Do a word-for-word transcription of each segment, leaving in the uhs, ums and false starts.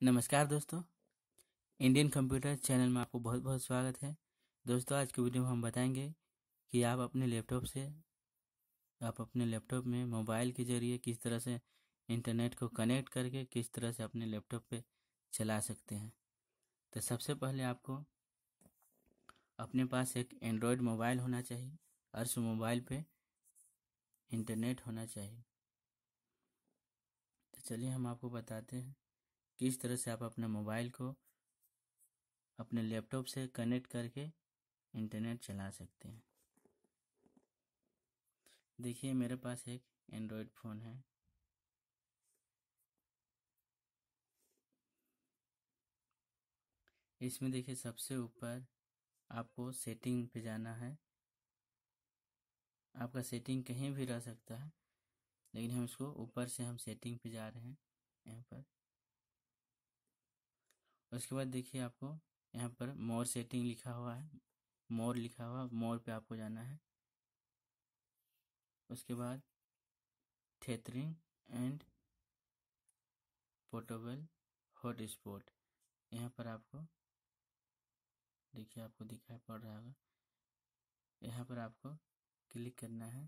नमस्कार दोस्तों, Indian computer channel में आपको बहुत बहुत स्वागत है। दोस्तों, आज की वीडियो में हम बताएंगे कि आप अपने लैपटॉप से आप अपने लैपटॉप में मोबाइल के ज़रिए किस तरह से इंटरनेट को कनेक्ट करके किस तरह से अपने लैपटॉप पे चला सकते हैं। तो सबसे पहले आपको अपने पास एक एंड्रॉयड मोबाइल होना चाहिए और उस मोबाइल पे इंटरनेट होना चाहिए। तो चलिए हम आपको बताते हैं किस तरह से आप अपने मोबाइल को अपने लैपटॉप से कनेक्ट करके इंटरनेट चला सकते हैं। देखिए, मेरे पास एक एंड्रॉयड फ़ोन है। इसमें देखिए सबसे ऊपर आपको सेटिंग पे जाना है। आपका सेटिंग कहीं भी रह सकता है, लेकिन हम इसको ऊपर से हम सेटिंग पे जा रहे हैं यहाँ पर। उसके बाद देखिए आपको यहाँ पर मोर सेटिंग लिखा हुआ है, मोर लिखा हुआ, मोर पे आपको जाना है। उसके बाद थेथरिंग एंड पोर्टेबल हॉटस्पॉट, यहाँ पर आपको देखिए आपको दिखाई पड़ रहा होगा, यहाँ पर आपको क्लिक करना है।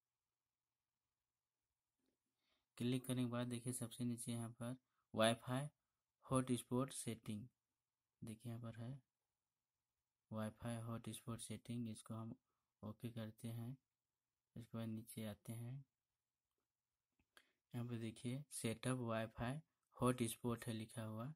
क्लिक करने के बाद देखिए सबसे नीचे यहाँ पर वाईफाई हॉटस्पॉट सेटिंग, देखिए यहाँ पर है वाईफाई हॉटस्पॉट सेटिंग। इसको हम ओके करते हैं। इसके बाद नीचे आते हैं, यहाँ पर देखिए सेटअप वाईफाई हॉटस्पॉट है लिखा हुआ,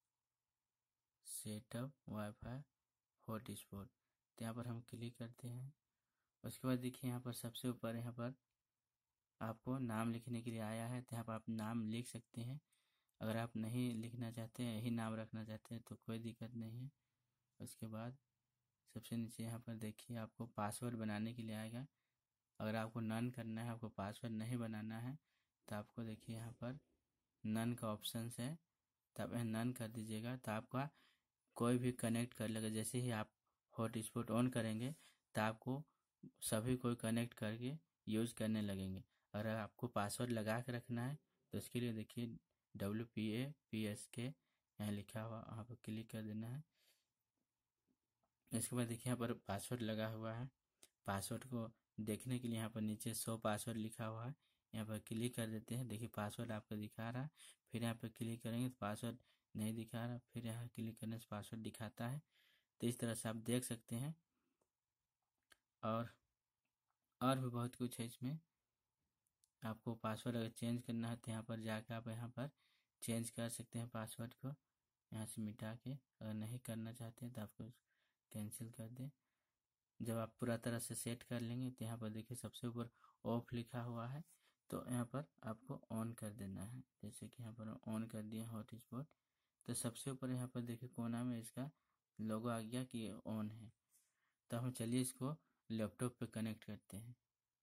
सेटअप वाईफाई हॉटस्पॉट। तो यहाँ पर हम क्लिक करते हैं। उसके बाद देखिए यहाँ पर सबसे ऊपर यहाँ पर आपको नाम लिखने के लिए आया है, तो यहाँ पर आप नाम लिख सकते हैं। अगर आप नहीं लिखना चाहते हैं, यही नाम रखना चाहते हैं तो कोई दिक्कत नहीं है। उसके बाद सबसे नीचे यहाँ पर देखिए आपको पासवर्ड बनाने के लिए आएगा। अगर आपको नन करना है, आपको पासवर्ड नहीं बनाना है, तो आपको देखिए यहाँ पर नन का ऑप्शन है, तो आप नन कर दीजिएगा। तो आपका कोई भी कनेक्ट कर लेगा। जैसे ही आप हॉटस्पॉट ऑन करेंगे तो आपको सभी कोई कनेक्ट करके यूज करने लगेंगे। अगर आपको पासवर्ड लगा के रखना है तो उसके लिए देखिए W P A P S के यहाँ लिखा हुआ, वहाँ पर क्लिक कर देना है। इसके बाद देखिए यहाँ पर पासवर्ड लगा हुआ है। पासवर्ड को देखने के लिए यहाँ पर नीचे शो पासवर्ड लिखा हुआ है, यहाँ पर क्लिक कर देते हैं। देखिए पासवर्ड आपको दिखा रहा है। फिर यहाँ पर क्लिक करेंगे तो पासवर्ड नहीं दिखा रहा, फिर यहाँ क्लिक करने से पासवर्ड दिखाता है। तो इस तरह से आप देख सकते हैं। और और भी बहुत कुछ है इसमें। आपको पासवर्ड अगर चेंज करना है तो यहाँ पर जाकर आप यहाँ पर चेंज कर सकते हैं पासवर्ड को, यहाँ से मिटा के। अगर नहीं करना चाहते हैं तो आपको कैंसिल कर दें। जब आप पूरा तरह से सेट कर लेंगे तो यहाँ पर देखिए सबसे ऊपर ऑफ लिखा हुआ है, तो यहाँ पर आपको ऑन कर देना है। जैसे कि यहाँ पर ऑन कर दिया हॉटस्पॉट, तो सबसे ऊपर यहाँ पर देखिए कोना में इसका लोगो आ गया कि ऑन है। तो हम चलिए इसको लैपटॉप पे कनेक्ट करते हैं।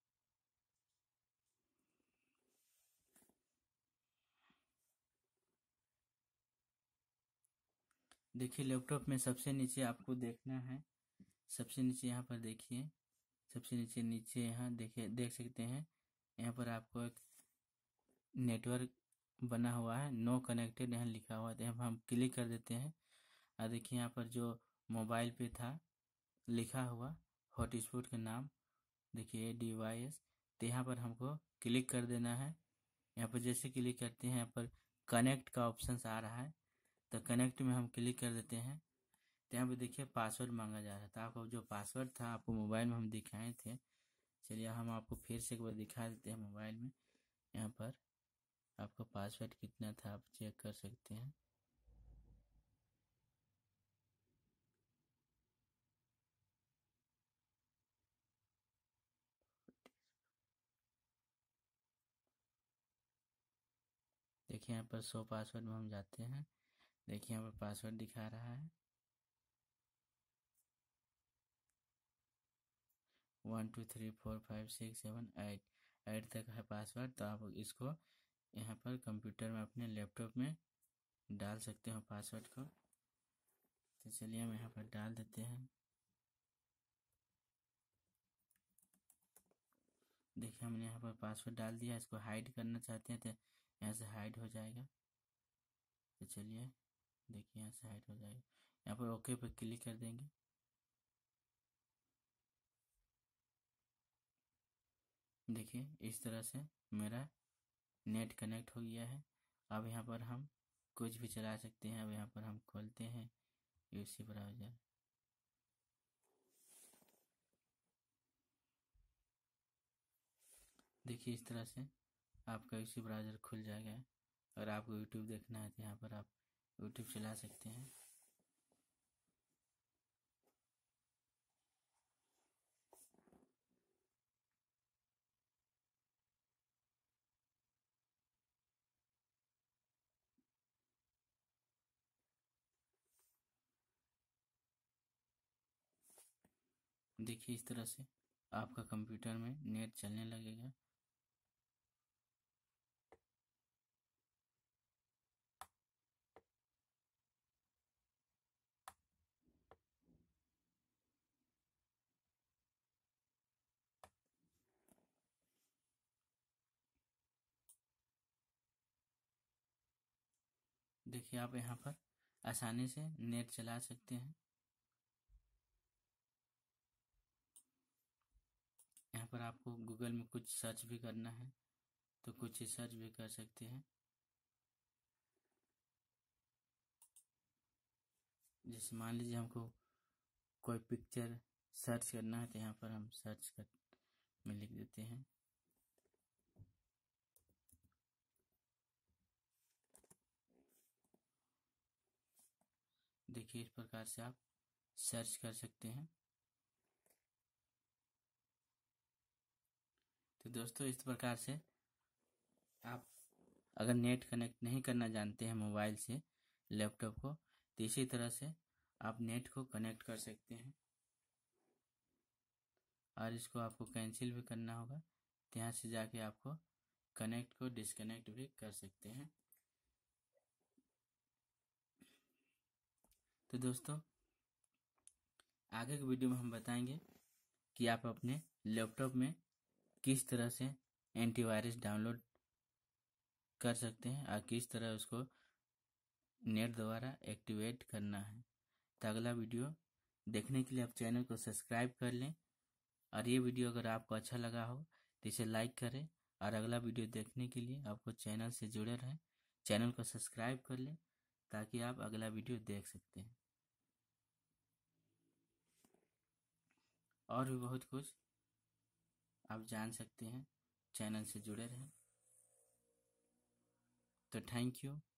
देखिए लैपटॉप में सबसे नीचे आपको देखना है, सबसे नीचे यहाँ पर देखिए, सबसे नीचे नीचे यहाँ देखिए देख सकते हैं, यहाँ पर आपको एक नेटवर्क बना हुआ है, नो कनेक्टेड यहाँ लिखा हुआ है। तो यहाँ हम क्लिक कर देते हैं और देखिए यहाँ पर जो मोबाइल पे था लिखा हुआ हॉटस्पॉट का नाम, देखिए डिवाइस, तो यहाँ पर हमको क्लिक कर देना है। यहाँ पर जैसे क्लिक करते हैं यहाँ पर कनेक्ट का ऑप्शन आ रहा है, तो कनेक्ट में हम क्लिक कर देते हैं। तो यहाँ पे देखिए पासवर्ड मांगा जा रहा था। आपको जो पासवर्ड था आपको मोबाइल में हम दिखाए थे, चलिए हम आपको फिर से एक बार दिखा देते हैं मोबाइल में। यहाँ पर आपका पासवर्ड कितना था आप चेक कर सकते हैं। देखिए यहाँ पर शो पासवर्ड में हम जाते हैं, देखिए यहाँ पर पासवर्ड दिखा रहा है one two three four five six seven eight, eight तक है पासवर्ड। तो आप इसको यहाँ पर कंप्यूटर में अपने लैपटॉप में डाल सकते हो पासवर्ड को। तो चलिए हम यहाँ पर डाल देते हैं। देखिए हमने यहाँ पर पासवर्ड डाल दिया। इसको हाइड करना चाहते हैं तो यहाँ से हाइड हो जाएगा। तो चलिए देखिए यहाँ से हाइड हो जाएगा। यहाँ पर ओके पर क्लिक कर देंगे। देखिए इस तरह से मेरा नेट कनेक्ट हो गया है। अब यहाँ पर हम कुछ भी चला सकते हैं। अब यहाँ पर हम खोलते हैं यूसी ब्राउज़र। देखिए इस तरह से आपका यूसी ब्राउज़र खुल जाएगा। अगर आपको यूट्यूब देखना है तो यहाँ पर आप यूट्यूब चला सकते हैं। देखिए इस तरह से आपका कंप्यूटर में नेट चलने लगेगा। देखिए आप यहाँ पर आसानी से नेट चला सकते हैं। यहाँ पर आपको गूगल में कुछ सर्च भी करना है तो कुछ सर्च भी कर सकते हैं। जैसे मान लीजिए हमको कोई पिक्चर सर्च करना है तो यहाँ पर हम सर्च कर में लिख देते हैं। देखिए इस प्रकार से आप सर्च कर सकते हैं। तो दोस्तों इस प्रकार से आप अगर नेट कनेक्ट नहीं करना जानते हैं मोबाइल से लैपटॉप को तो इसी तरह से आप नेट को कनेक्ट कर सकते हैं। और इसको आपको कैंसिल भी करना होगा तो यहाँ से जाके आपको कनेक्ट को डिस्कनेक्ट भी कर सकते हैं। तो दोस्तों आगे के वीडियो में हम बताएंगे कि आप अपने लैपटॉप में किस तरह से एंटीवायरस डाउनलोड कर सकते हैं और किस तरह उसको नेट द्वारा एक्टिवेट करना है। तो अगला वीडियो देखने के लिए आप चैनल को सब्सक्राइब कर लें। और ये वीडियो अगर आपको अच्छा लगा हो तो इसे लाइक करें। और अगला वीडियो देखने के लिए आपको चैनल से जुड़े रहें, चैनल को सब्सक्राइब कर लें ताकि आप अगला वीडियो देख सकते हैं। और भी बहुत कुछ आप जान सकते हैं, चैनल से जुड़े रहें। तो थैंक यू।